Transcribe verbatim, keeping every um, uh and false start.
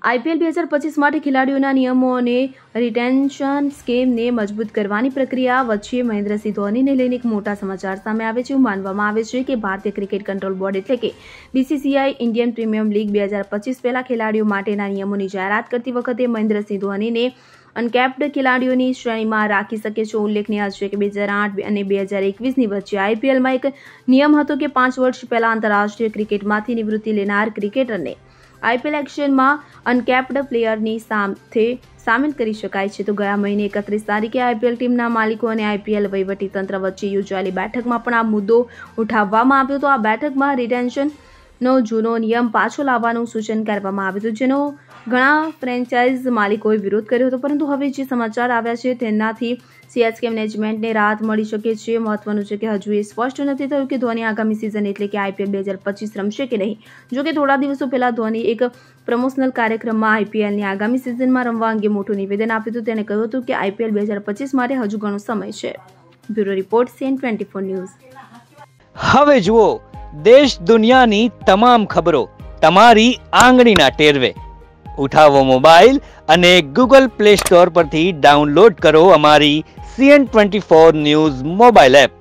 IPL બે હજાર પચીસ માટે ખેલાડીઓના નિયમો અને રિટેન્શન સ્કીમને મજબૂત કરવાની પ્રક્રિયા વચ્ચે મહેન્દ્રસિંહ ધોનીને લઈને એક મોટા સમાચાર સામે આવે છે. એવું માનવામાં આવે છે કે ભારતીય ક્રિકેટ કંટ્રોલ બોર્ડ એટલે કે બીસીસીઆઈ ઇન્ડિયન પ્રીમિયર લીગ બે હજાર પચીસ પહેલા ખેલાડીઓ માટેના નિયમોની જાહેરાત કરતી વખતે મહેન્દ્રસિંહ ધોનીને અનકેપ્ડ ખેલાડીઓની શ્રેણીમાં રાખી શકે છે. ઉલ્લેખનીય છે કે બે હજાર આઠ અને બે હજાર એકવીસની વચ્ચે આઈપીએલમાં એક નિયમ હતો કે પાંચ વર્ષ પહેલા આંતરરાષ્ટ્રીય ક્રિકેટમાંથી નિવૃત્તિ લેનાર ક્રિકેટરને આઈપીએલ એક્શનમાં અનકેપ્ડ પ્લેયરની સાથે સામેલ કરી શકાય છે. તો ગયા મહિને એકત્રીસ તારીખે આઈપીએલ ટીમના માલિકો અને આઈપીએલ વહીવટીતંત્ર વચ્ચે યોજાયેલી બેઠકમાં પણ આ મુદ્દો ઉઠાવવામાં આવ્યો હતો. આ બેઠકમાં રિટેન્શનનો જૂનો નિયમ પાછો લાવવાનું સૂચન કરવામાં આવ્યું હતું, જેનો ઘણા ફ્રેન્ચાઇઝ માલિકોએ વિરોધ કર્યો હતો. પરંતુ હવે જે સમાચાર આવ્યા છે તેનાથી સીએસકે મેનેજમેન્ટને રાહત મળી શકે છે. મહત્વનું છે કે હજુ એ સ્પષ્ટ નથી થયું કે ધોની આગામી સિઝન એટલે કે આઈપીએલ બે હજાર પચીસ રમશે કે નહીં. જો કે થોડા દિવસો પહેલા ધોની એક પ્રમોશનલ કાર્યક્રમમાં આઈપીએલની આગામી સિઝનમાં રમવા અંગે મોટું નિવેદન આપ્યું હતું. તેણે કહ્યું હતું કે આઈપીએલ બે હજાર પચીસ માટે હજુ ઘણો સમય છે. Bureau report CN twenty four news. હવે જુઓ દેશ દુનિયાની તમામ ખબરો તમારી આંગળીના ટેરવે. ઉઠાવો મોબાઈલ અને ગૂગલ પ્લે સ્ટોર પરથી ડાઉનલોડ કરો અમારી CN twenty four news mobile app.